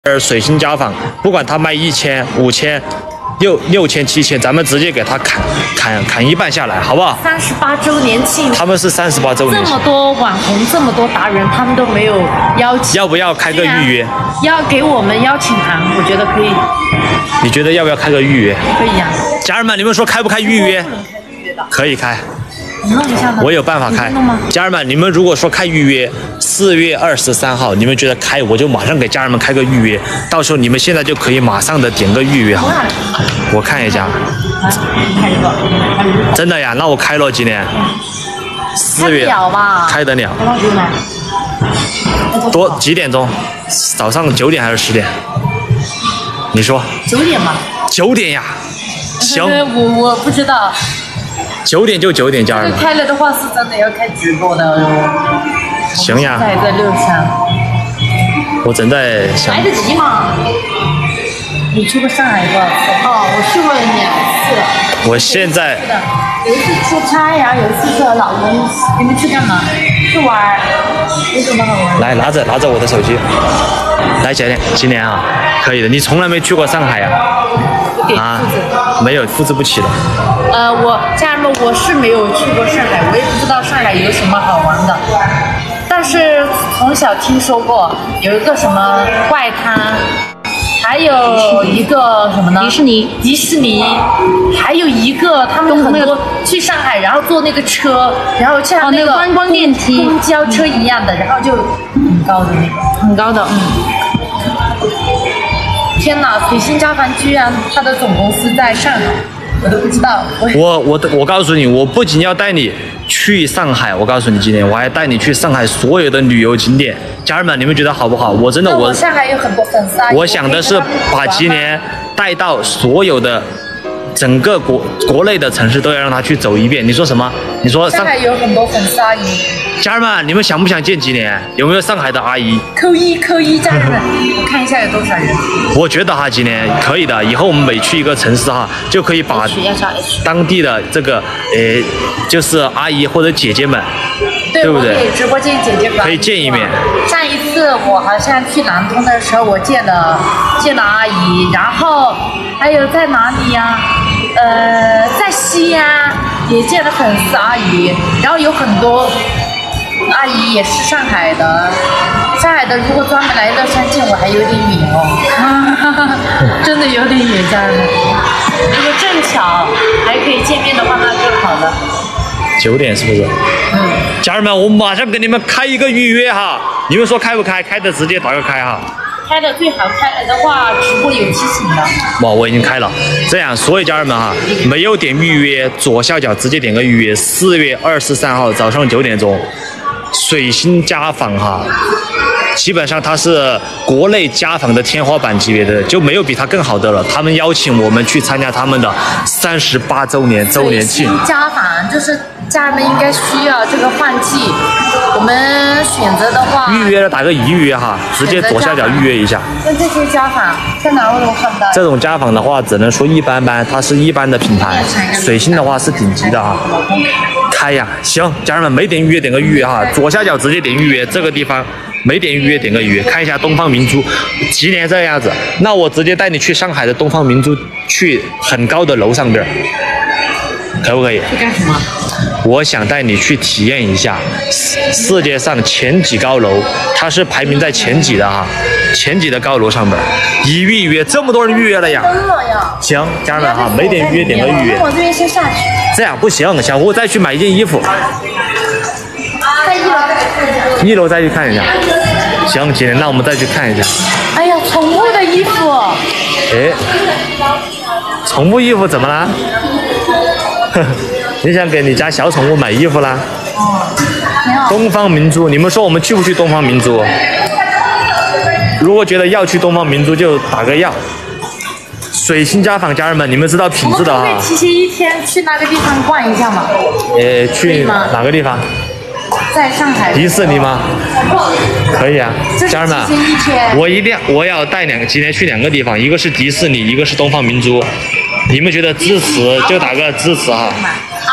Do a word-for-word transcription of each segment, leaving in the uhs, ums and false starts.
而水星家纺，不管他卖一千、五千、六六千、七千，咱们直接给他砍砍砍一半下来，好不好？ 三十八周年庆， 他们是三十八周年庆， 这么多网红，这么多达人，他们都没有邀请， 要不要开个预约？ 要给我们邀请函，我觉得可以。 你觉得要不要开个预约？ 可以呀、啊。 家人们，你们说开不开预约？可以开。 你弄一下吗？ 我有办法开。家人们，你们如果说开预约，四月二十三号，你们觉得开，我就马上给家人们开个预约。到时候你们现在就可以马上的点个预约哈。我看一下。 开一个。 真的呀？那我开了今年。四月。 开得了吧？ 开得了。多几点钟？早上九点还是十点？你说。 九点吧。 九点呀。行。 我我不知道。 九点就九点，家人们。 开了的话是真的要开直播的哦。 行呀。 在在六山。 我正在想。 来得及吗？你去过上海多少次？哦，我去过两次。 我现在。 有一次出差，然后有一次是老公。你们去干嘛？去玩。有什么好玩？ 来，拿着拿着我的手机。来，姐姐，今年啊，可以的。你从来没去过上海呀？啊？没有，复制不起的。 呃，我家人们，我是没有去过上海，我也不知道上海有什么好玩的。但是从小听说过有一个什么外滩，还有一个什么呢？迪士尼。迪士尼，还有一个他们很多去上海，然后坐那个车，然后像那个观光电梯、公交车一样的，然后就很高的那个，很高的，嗯。天哪，水星家纺居然它的总公司在上海。我都不知道， 我我我告诉你，我不仅要带你去上海，我告诉你，今天我还带你去上海所有的旅游景点。家人们，你们觉得好不好？我真的我。 我上海有很多粉丝。 我想的是把今年带到所有的整个国国内的城市都要让他去走一遍。你说什么？你说上海有很多粉丝阿姨。 家人们，你们想不想见吉年？有没有上海的阿姨？ 扣一扣一，家人们，我看一下有多少人。 我觉得哈，吉年可以的。以后我们每去一个城市哈，就可以把当地的这个呃，就是阿姨或者姐姐们， 对, 对不对？ 直播间姐姐们可以见一面。 上一次我好像去南通的时候，我见了见了阿姨，然后还有在哪里呀、啊？呃，在西安也见了粉丝阿姨，然后有很多。阿姨也是上海的，上海的如果专门来乐山见我还有点远哦，真的有点远，家人们。如果正巧还可以见面的话，那更好了。 九点是不是？嗯。家人们，我马上给你们开一个预约哈，你们说开不开？开的直接打个开哈。 开的最好，开了的话直播有提醒的。 哇，我已经开了。这样，所有家人们哈，没有点预约，左下角直接点个预约。四月二十三号早上九点钟。水星家纺哈，基本上它是国内家纺的天花板级别的，就没有比它更好的了。他们邀请我们去参加他们的三十八周年周年庆。 水星家纺就是家人们应该需要这个换季，我们选择的话， 预约了打个已预约哈，直接左下角预约一下。 那这些家纺在哪儿我看不到？ 这种家纺的话，只能说一般般，它是一般的品牌。水星的话是顶级的哈。开呀，行，家人们没点预约点个预约哈，左下角直接点预约，这个地方没点预约点个预约，看一下东方明珠，吉年这个样子，那我直接带你去上海的东方明珠，去很高的楼上边，可不可以？ 去干什么？ 我想带你去体验一下世界上前几高楼，它是排名在前几的哈，前几的高楼上面，已预约，这么多人预约了呀。行，家人们哈，没点预约点个预约。 我这边先下去。 这样不行，小胡再去买一件衣服。 在一楼再去看一下。 一楼再去看一下。行，姐，那我们再去看一下。 哎呀，宠物的衣服。 哎，宠物衣服怎么了？你想给你家小宠物买衣服啦？ 哦，挺好。 东方明珠，你们说我们去不去东方明珠？如果觉得要去东方明珠，就打个要。水星家纺家人们，你们知道品质的哈。 我们可以提前一天去那个地方逛一下嘛？ 呃，去哪个地方？ 在上海。 迪士尼吗？可以啊，家人们，我一定我要带两个，今天去两个地方，一个是迪士尼，一个是东方明珠。你们觉得支持就打个支持哈。 好，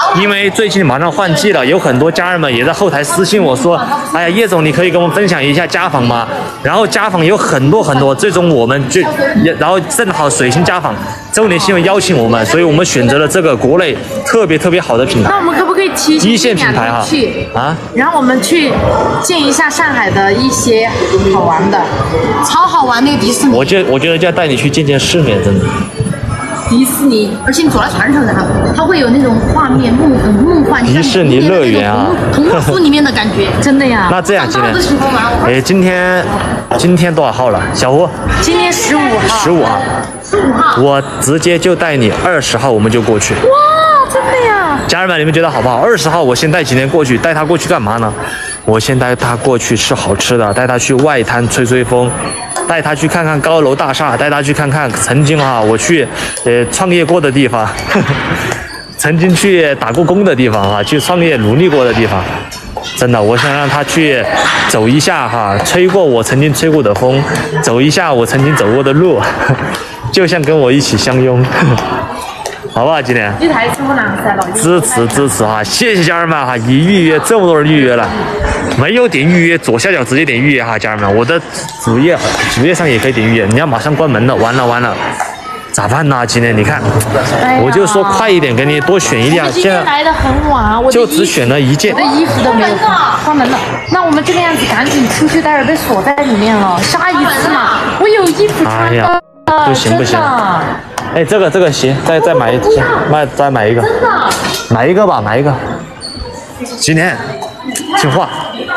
因为最近马上换季了，有很多家人们也在后台私信我说，哎呀，叶总，你可以跟我们分享一下家纺吗？然后家纺有很多很多，最终我们就，然后正好水星家纺周年新闻邀请我们，所以我们选择了这个国内特别特别好的品牌。 那我们可不可以提前一线品牌哈去啊？ 然后我们去见一下上海的一些好玩的，超好玩那个迪士尼。 我觉我觉得就要带你去见见世面，真的。 迪士尼，而且你走在船上，然后它会有那种画面梦很梦幻， 迪士尼乐园啊， 童话书里面的感觉，真的呀。 那这样今天， 都喜欢玩。 哎，今天今天多少号了，小胡？ 今天十五号。 十五号。 十五号。 我直接就带你二十号，我们就过去。 哇，真的呀！ 家人们，你们觉得好不好？二十号我先带几天过去，带他过去干嘛呢？我先带他过去吃好吃的，带他去外滩吹吹风。带他去看看高楼大厦，带他去看看曾经啊我去呃创业过的地方，呵呵曾经去打过工的地方啊，去创业努力过的地方。真的，我想让他去走一下哈，吹过我曾经吹过的风，走一下我曾经走过的路，就像跟我一起相拥。好不好？今天你太舒服了，噻，老支持支持哈，谢谢家人们哈，一预约这么多人预约了，没有点预约左下角直接点预约哈，家人们，我的主页主页上也可以点预约，你要马上关门了，完了完了，咋办呢？今天你看，哎、我就说快一点，给你多选一件， 今天来的很晚，我就只选了一件， 我的衣服都没有关门了，那我们这个样子赶紧出去，待会儿被锁在里面了，下一次嘛，我有衣服穿的，哎、 不行不行。哎，这个这个行，再再买一件，买再买一个， 真的， 买一个吧，买一个。今天听话，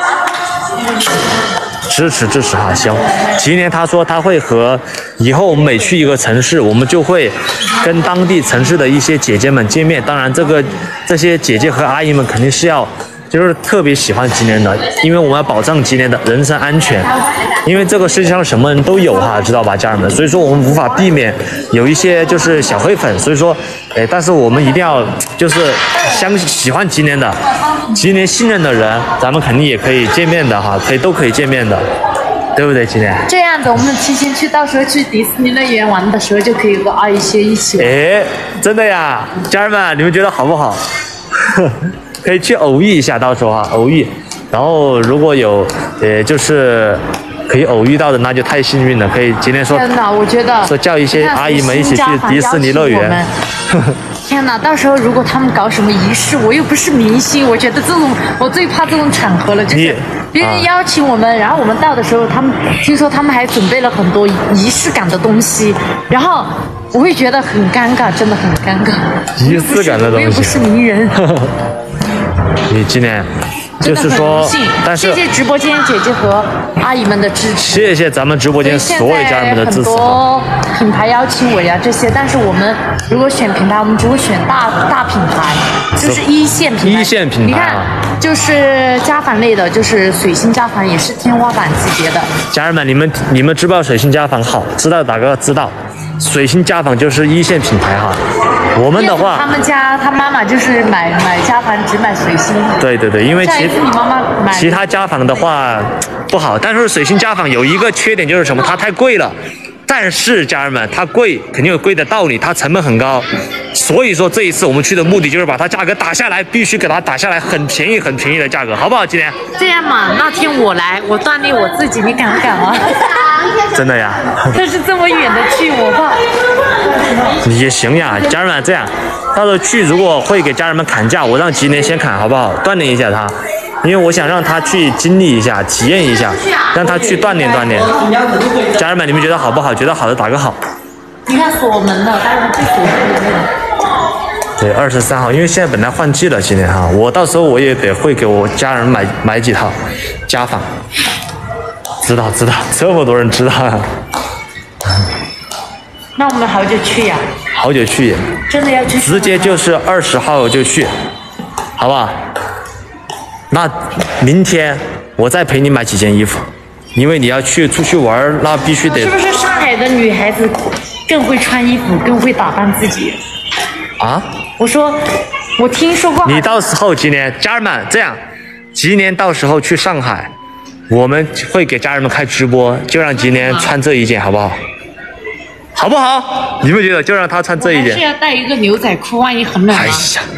支持支持哈，行。今年他说他会和以后我们每去一个城市，我们就会跟当地城市的一些姐姐们见面。当然，这个这些姐姐和阿姨们肯定是要。就是特别喜欢吉年的，因为我们要保障吉年的人身安全，因为这个世界上什么人都有哈，知道吧，家人们？所以说我们无法避免有一些就是小黑粉，所以说，哎，但是我们一定要就是相喜欢吉年的、吉年信任的人，咱们肯定也可以见面的哈，可以都可以见面的，对不对，吉年？ 这样子，我们提前去，到时候去迪士尼乐园玩的时候，就可以和阿姨些一起。 哎，真的呀，家人们，你们觉得好不好？可以去偶遇一下，到时候啊，偶遇。然后如果有，呃，就是可以偶遇到的，那就太幸运了。可以今天说， 真的，我觉得说叫一些阿姨们一起去迪士尼乐园。 天哪，到时候如果他们搞什么仪式，我又不是明星，我觉得这种我最怕这种场合了，就是别人邀请我们，然后我们到的时候，他们听说他们还准备了很多仪式感的东西，然后我会觉得很尴尬，真的很尴尬。 仪式感的东西， 我又不是名人。 你今年就是说，但是谢谢直播间姐姐和阿姨们的支持， 谢谢咱们直播间所有家人们的支持。 很多品牌邀请我呀这些，但是我们如果选品牌，我们只会选大大品牌，就是一线品牌。 一线品牌、啊， 你看，就是家纺类的，就是水星家纺也是天花板级别的。 家人们，你们你们知不知道水星家纺好？知道打个知道。水星家纺就是一线品牌哈，我们的话， 他们家他妈妈就是买买家纺只买水星。 对对对，因为其你妈妈买其他家纺的话不好，但是水星家纺有一个缺点就是什么？它太贵了。但是家人们，它贵肯定有贵的道理，它成本很高，所以说这一次我们去的目的就是把它价格打下来，必须给它打下来很便宜很便宜的价格，好不好？今天这样嘛，那天我来，我锻炼我自己，你敢不敢啊？ 真的呀？ 但是这么远的去，我怕。 也行呀，家人们，这样到时候去如果会给家人们砍价，我让吉年先砍，好不好？锻炼一下他。因为我想让他去经历一下，体验一下，让他去锻炼锻炼。家人们，你们觉得好不好？觉得好的打个好。 你看锁门了，待会儿去锁门了。 对，二十三号，因为现在本来换季了，今年哈，我到时候我也得会给我家人买买几套家纺。知道知道，这么多人知道啊。 那我们好久去呀？ 好久去， 真的要去？ 直接就是二十号就去，好不好？那明天我再陪你买几件衣服，因为你要去出去玩，那必须得。 是不是上海的女孩子更会穿衣服，更会打扮自己？ 啊？ 我说，我听说过。 你到时候今年家人们这样，今年到时候去上海，我们会给家人们开直播，就让今年穿这一件，好不好？好不好？你们觉得就让他穿这一件？ 是要带一个牛仔裤，万一很冷啊。 哎呀，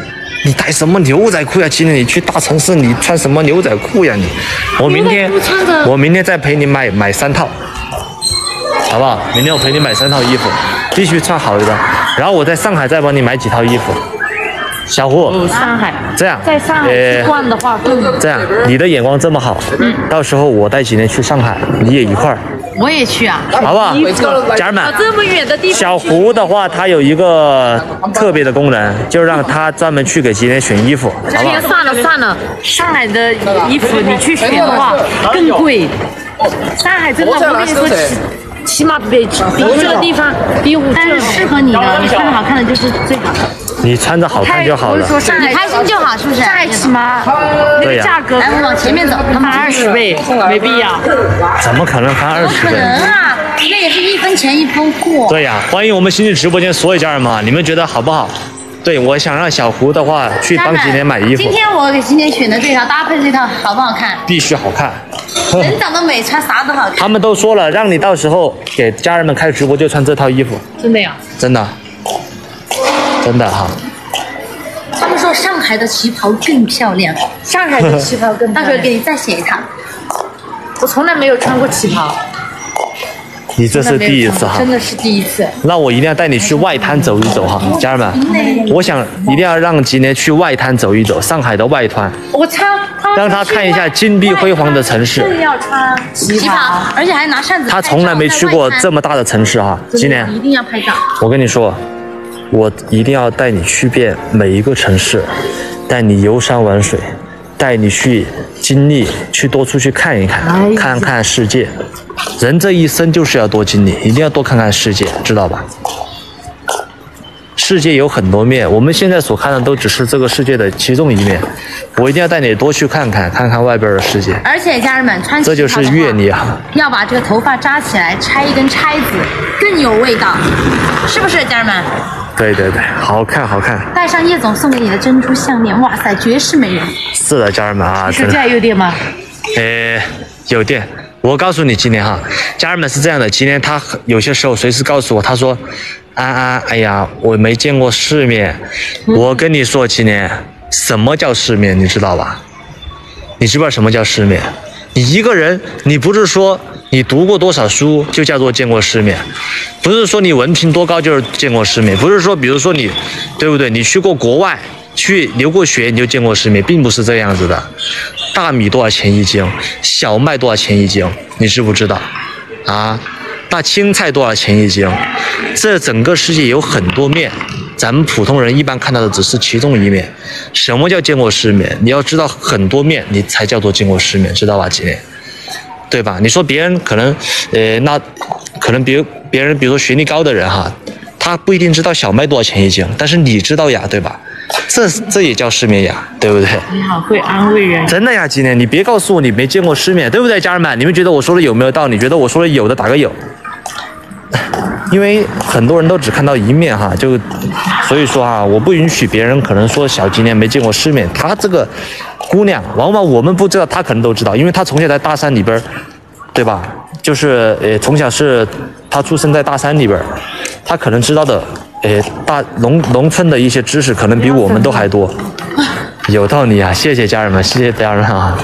你带什么牛仔裤呀？今天你去大城市，你穿什么牛仔裤呀你？我明天我明天再陪你买买三套，好不好？明天我陪你买三套衣服，必须穿好的。然后我在上海再帮你买几套衣服。小胡， 哦，上海这样， 在上海去逛的话更这样，你的眼光这么好，嗯，到时候我带几年去上海，你也一块儿。 我也去啊， 好不好？家人们， 这么远的地方。 小胡的话，他有一个特别的功能，就是让他专门去给吉年选衣服，好不好？ 算了算了，上海的衣服你去选的话更贵。上海真的，我跟你说，起起码比比这个地方比五，但是适合你的，你穿的好看的就是最好的。 你穿着好看就好了。 说上海开心就好，是不是？上海起码那个价格，来，我往前面走，翻二十倍，没必要。 怎么可能翻二十倍？ 不可能啊！那也是一分钱一分货。 对呀，欢迎我们新进直播间所有家人们，你们觉得好不好？对，我想让小胡的话去帮吉年买衣服。 今天我给今年选的这套搭配这套好不好看？ 必须好看。 人长得美，穿啥都好看。 他们都说了，让你到时候给家人们开直播就穿这套衣服。 真的呀？ 真的。真的哈。 他们说上海的旗袍更漂亮，上海的旗袍更漂亮。到时候给你再选一套。我从来没有穿过旗袍。 你这是第一次哈， 真的是第一次。 那我一定要带你去外滩走一走哈，家人们，我想一定要让吉年去外滩走一走，上海的外滩。 我操！ 让他看一下金碧辉煌的城市。 更要穿旗袍，而且还拿扇子。 他从来没去过这么大的城市哈，吉年一定要拍照。我跟你说，我一定要带你去遍每一个城市，带你游山玩水，带你去经历，去多出去看一看，看看世界。人这一生就是要多经历，一定要多看看世界，知道吧？世界有很多面，我们现在所看的都只是这个世界的其中一面。我一定要带你多去看看，看看外边的世界。 而且家人们穿这就是阅历啊！ 要把这个头发扎起来，拆一根钗子，更有味道，是不是，家人们？ 对对对，好看好看。 戴上叶总送给你的珍珠项链，哇塞，绝世美人。 是的，家人们啊， 手机还有电吗？ 呃，有电。我告诉你，今年哈，家人们是这样的，今年他有些时候随时告诉我，他说，安安，哎呀，我没见过世面。嗯、我跟你说，今年什么叫世面，你知道吧？你知不知道什么叫世面？你一个人，你不是说你读过多少书就叫做见过世面，不是说你文凭多高就是见过世面，不是说比如说你，对不对？你去过国外。去留过学你就见过世面，并不是这样子的。大米多少钱一斤？小麦多少钱一斤？你知不知道？啊，大青菜多少钱一斤？这整个世界有很多面，咱们普通人一般看到的只是其中一面。什么叫见过世面？你要知道很多面，你才叫做见过世面，知道吧？今天，对吧？你说别人可能，呃，那可能别别人，比如说学历高的人哈，他不一定知道小麦多少钱一斤，但是你知道呀，对吧？这这也叫世面呀，对不对？ 你好会安慰人。 真的呀，今年你别告诉我你没见过世面，对不对，家人们？你们觉得我说的有没有道理？觉得我说的有的打个有。因为很多人都只看到一面哈，就所以说哈，我不允许别人可能说小吉年没见过世面。她这个姑娘，往往我们不知道，她可能都知道，因为她从小在大山里边，对吧？就是呃，从小是她出生在大山里边，她可能知道的。诶，大农农村的一些知识可能比我们都还多，有道理啊！谢谢家人们，谢谢家人们啊！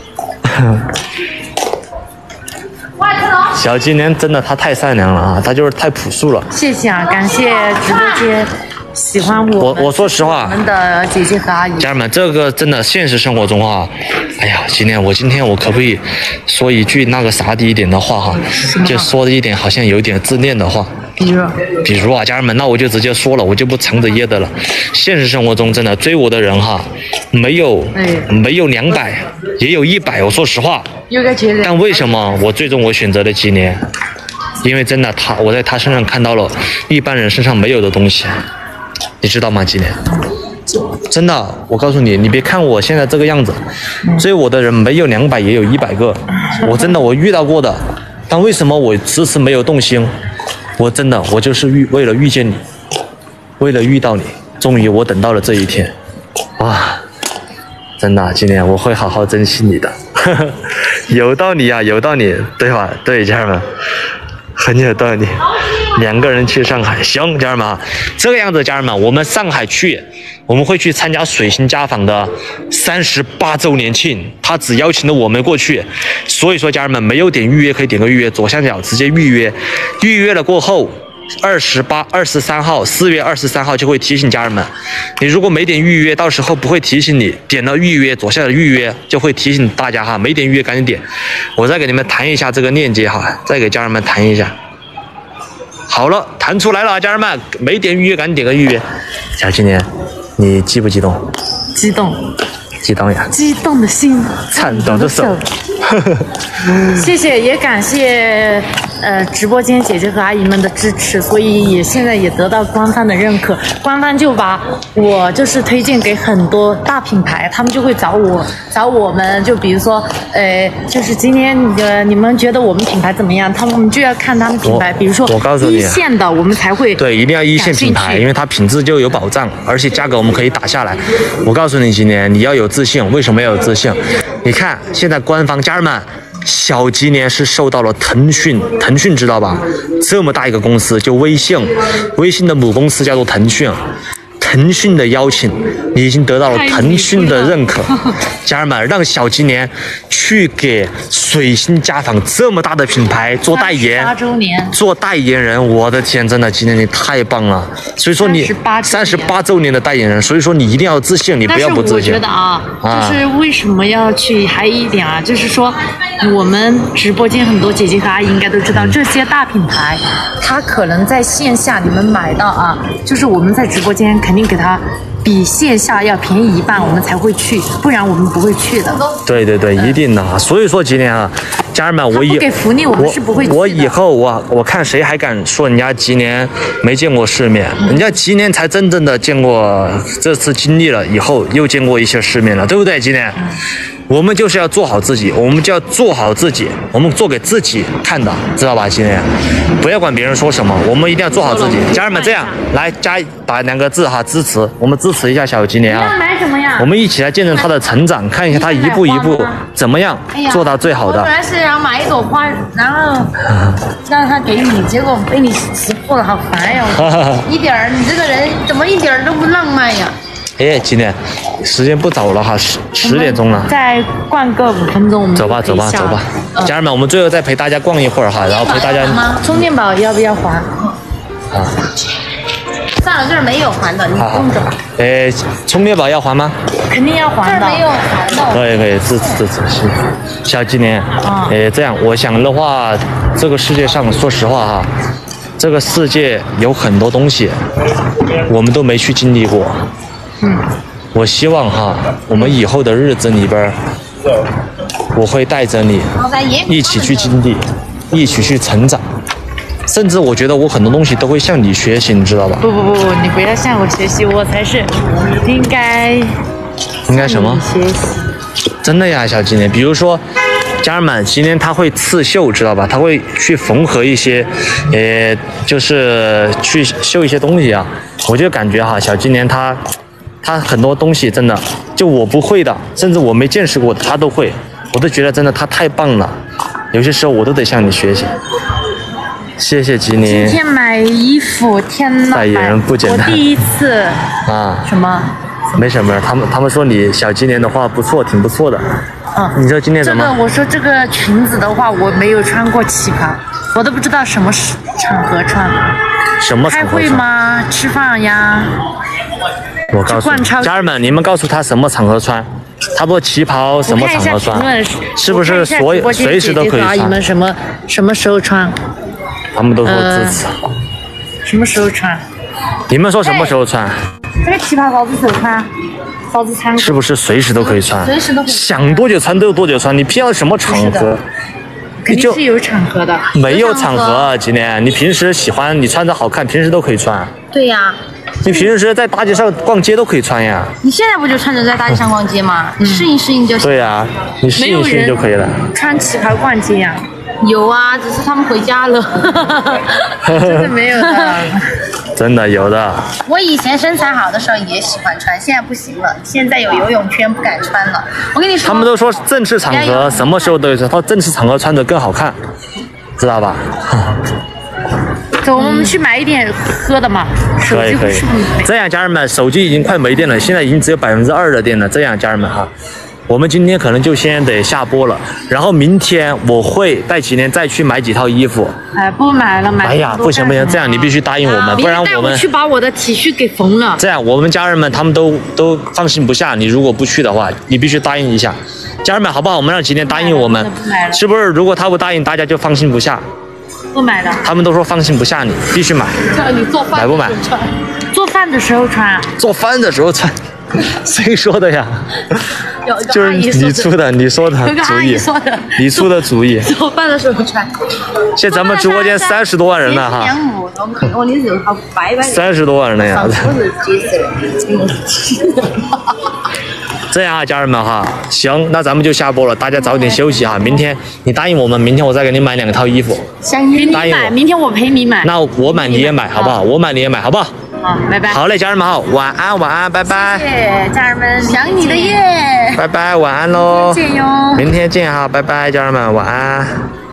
小金莲真的她太善良了啊，她就是太朴素了。 谢谢啊，感谢直播间喜欢我。 我我说实话， 我们的姐姐和阿姨。 家人们，这个真的现实生活中啊，哎呀，今天我今天我可不可以说一句那个傻的一点的话哈？就说的一点好像有点自恋的话。 比如， 比如啊，家人们，那我就直接说了，我就不藏着掖的了。现实生活中，真的追我的人哈，没有，没有两百，也有一百。我说实话，但为什么我最终我选择了吉年？因为真的他，我在他身上看到了一般人身上没有的东西，你知道吗？吉年，真的，我告诉你，你别看我现在这个样子，追我的人没有两百，也有一百个。我真的我遇到过的，但为什么我迟迟没有动心？我真的，我就是遇为了遇见你，为了遇到你，终于我等到了这一天，哇！真的，今年我会好好珍惜你的，呵呵，有道理啊，有道理，对吧？对，家人们，很有道理。 两个人去上海，行，家人们啊，这个样子，家人们，我们上海去，我们会去参加水星家纺的三十八周年庆，他只邀请了我们过去，所以说家人们没有点预约可以点个预约，左下角直接预约，预约了过后。二十八、二十三号，四月二十三号就会提醒家人们。你如果没点预约，到时候不会提醒你。点了预约，左下角预约就会提醒大家哈。没点预约赶紧点。我再给你们弹一下这个链接哈，再给家人们弹一下。好了，弹出来了，家人们，没点预约赶紧点个预约。小青年，你激不激动？ 激动， 激动呀！ 激动的心， 颤抖的手。 谢谢，也感谢呃直播间姐姐和阿姨们的支持，所以也现在也得到官方的认可，官方就把我就是推荐给很多大品牌，他们就会找我找我们，就比如说呃就是今天呃你们觉得我们品牌怎么样，他们就要看他们品牌，比如说我告诉你， 一线的我们才会对，一定要一线品牌，因为它品质就有保障，而且价格我们可以打下来。我告诉你，今年你要有自信，为什么要有自信？你看现在官方家人们。小吉年是受到了腾讯，腾讯知道吧？这么大一个公司，就微信，微信的母公司叫做腾讯，腾讯的邀请，你已经得到了腾讯的认可。家人们，让小吉年去给水星家纺这么大的品牌做代言， 八周年做代言人，我的天，真的，今年你太棒了。所以说你三十八周年的代言人，所以说你一定要自信，你不要不自信。 但是我觉得啊，就是为什么要去？还有一点啊，就是说我们直播间很多姐姐和阿姨应该都知道，这些大品牌，它可能在线下你们买到啊，就是我们在直播间肯定给它比线下要便宜一半，我们才会去，不然我们不会去的。 对对对，一定的啊。所以说今年啊，家人们，我以不给福利，我们是不会去的。 我以后我我看谁还敢说人家吉年没见过世面，人家吉年才真正的见过，这次经历了以后又见过一些世面了，对不对？吉年。我们就是要做好自己，我们就要做好自己，我们做给自己看的，知道吧？今天不要管别人说什么，我们一定要做好自己。家人们，这样来加打两个字哈，支持，我们支持一下小吉年啊！ 要买什么呀？ 我们一起来见证他的成长，看一下他一步一步怎么样做到最好的。 我本来是想买一朵花，然后让他给你，结果被你识破了，好烦呀！一点儿，你这个人怎么一点儿都不浪漫呀？ 哎，今天时间不早了哈，十十点钟了。 再逛个五分钟，我们走吧走吧走吧，嗯、家人们，我们最后再陪大家逛一会儿哈，然后陪大家。 充电宝要不要还？ 啊， 算了，这儿没有还的，你不用走。 哎，充电宝要还吗？ 肯定要还的。这儿没有还的。 可以可以，支持支持，是。小吉年，啊、哎，这样，我想的话，这个世界上，说实话哈，这个世界有很多东西，我们都没去经历过。嗯，我希望哈，我们以后的日子里边，我会带着你一起去经历，一起去成长，甚至我觉得我很多东西都会向你学习，你知道吧？ 不不不不，你不要向我学习，我才是应该应该什么？ 学习。 真的呀，小吉年，比如说。家人们，今天他会刺绣，知道吧？他会去缝合一些，呃，就是去绣一些东西啊。我就感觉哈，小吉年他，他很多东西真的，就我不会的，甚至我没见识过的，他都会。我都觉得真的他太棒了，有些时候我都得向你学习。谢谢吉年。 今天买衣服，天哪！ 代言人不简单。 我第一次啊。 什么？ 没什么，他们他们说你小吉年的话不错，挺不错的。 嗯， 你知道今天什么？ 这个我说这个裙子的话，我没有穿过旗袍，我都不知道什么场合穿。 什么场合穿？ 开会吗？吃饭呀？ 我告诉你，家人们，你们告诉他什么场合穿？他说旗袍什么场合穿？是不是所有随时都可以穿？ 阿姨们什么什么时候穿？ 他们都说支持。 呃、什么时候穿？ 你们说什么时候穿？ 这个旗袍啥子时候穿？啥子穿？ 是不是随时都可以穿？ 随时都可以。 想多久穿都有多久穿，你偏要什么场合？ 肯定是有场合的。 没有场合，今天你平时喜欢你穿着好看，平时都可以穿。 对呀。 你平时在大街上逛街都可以穿呀。 你现在不就穿着在大街上逛街吗？你适应适应就行。 对呀，你适应适应就可以了。 穿旗袍逛街呀？有啊，只是他们回家了。真的没有的。 真的有的。 我以前身材好的时候也喜欢穿，现在不行了。现在有游泳圈不敢穿了。我跟你说， 他们都说正式场合什么时候都有穿，他正式场合穿着更好看，知道吧？ 走，我们去买一点喝的嘛。手可以可以机是不是没？ 这样，家人们，手机已经快没电了，现在已经只有百分之二的电了。这样，家人们哈，我们今天可能就先得下播了，然后明天我会带齐年再去买几套衣服。 哎，不买了，买。 哎呀，不行不行，这样你必须答应我们，不然我们带我去把我的体恤给缝了。 这样，我们家人们他们都都放心不下，你如果不去的话，你必须答应一下，家人们好不好？我们让齐年答应我们，是不是？如果他不答应，大家就放心不下。 不买了。 他们都说放心不下你，必须买。 叫你做饭买不买？ 做饭的时候穿。 做饭的时候穿。谁说的呀？就是你出的，你说的主意，你出的主意。 做饭的时候穿。 现在咱们直播间三十多万人了哈。 我的肉好白白。 三十多万人了呀。这样啊，家人们哈，行，那咱们就下播了，大家早点休息哈。明天你答应我们，明天我再给你买两套衣服。 答应我，明天我陪你买。 那我买你也买，好不好？我买你也买，好不好？ 好，拜拜。 好嘞，家人们好，晚安，晚安，拜拜。 谢谢家人们，想你的耶。 拜拜，晚安喽。 见哟。 明天见哈，拜拜，家人们，晚安。